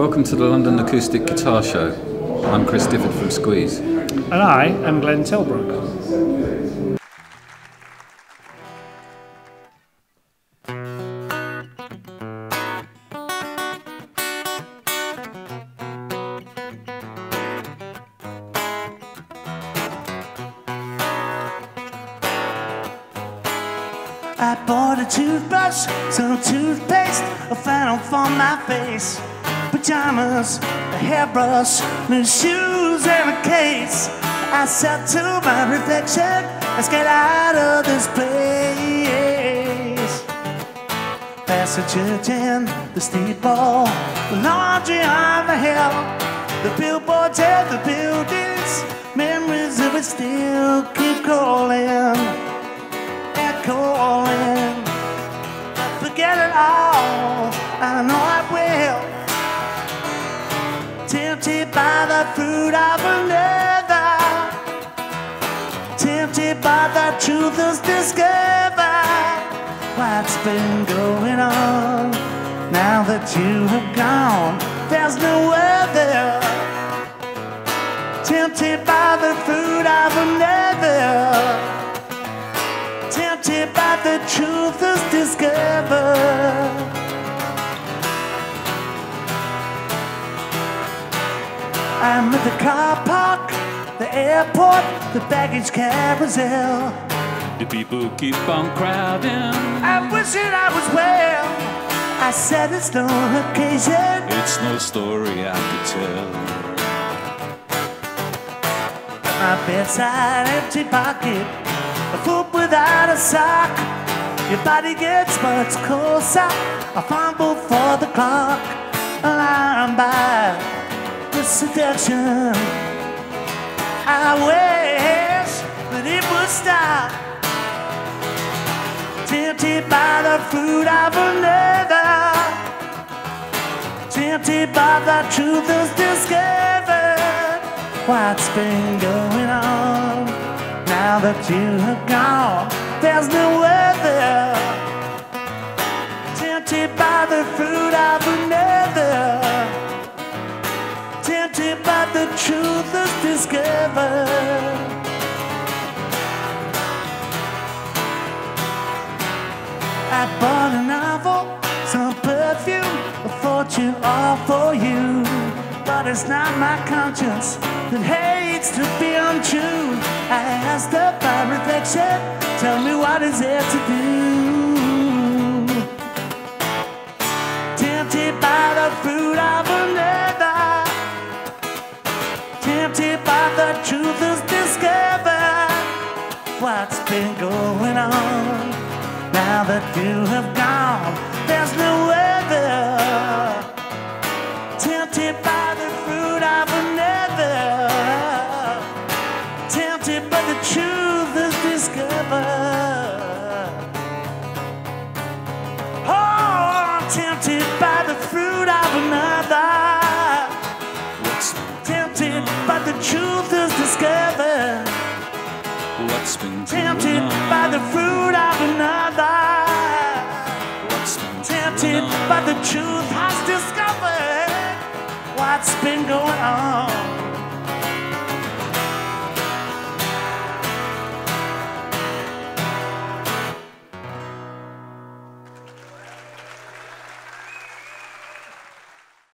Welcome to the London Acoustic Guitar Show. I'm Chris Difford from Squeeze. And I am Glenn Tilbrook. I bought a toothbrush, some toothpaste, a flannel for my face, pajamas, a hairbrush, new shoes and a case. I said to my reflection, let's get out of this place. Past the church and the steeple, the laundry on the hill, the billboards and the buildings, memories of it still keep calling. Calling, forget it all, I know I will. Tempted by the fruit of another, tempted by the truth is discovered. What's been going on now that you have gone? There's no other. Tempted by the fruit of another, tempted by the truth is discovered. I'm at the car park, the airport, the baggage carousel. The people keep on crowding. I wish that I was well. I said it's no occasion, It's no story I could tell. my bedside empty pocket, a foot without a sock. Your body gets much closer. I fumble for the clock, alarmed by the seduction. I wish that it would stop. Tempted by the fruit of another, tempted by the truth is discovered. What's been going on now that you have gone? There's no other. Tempted by the fruit of another, tempted by the truth is discovered. I bought a novel, some perfume, a fortune all for you. But it's not my conscience that hates to be untrue. I asked of my reflection, tell me what is there to do. Tempted by the fruit of another, tempted by the truth is discovered. What's been going on now that you have gone? There's no other. Tempted by the fruit of another, tempted but the truth is discovered. Oh, I'm tempted by the fruit of another, tempted but the truth is discovered. What's been Tempted by the fruit of another, tempted but the truth has discovered. What's been going on?